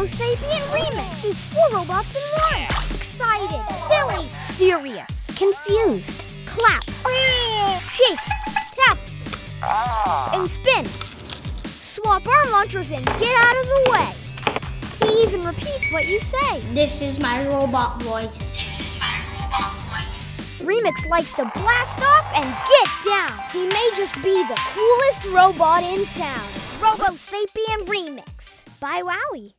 Robosapien Remix is 4 robots in one. Excited, silly, serious, confused. Clap, shake, tap, and spin. Swap arm launchers and get out of the way. He even repeats what you say. This is my robot voice. Remix likes to blast off and get down. He may just be the coolest robot in town. Robosapien Remix by WowWee.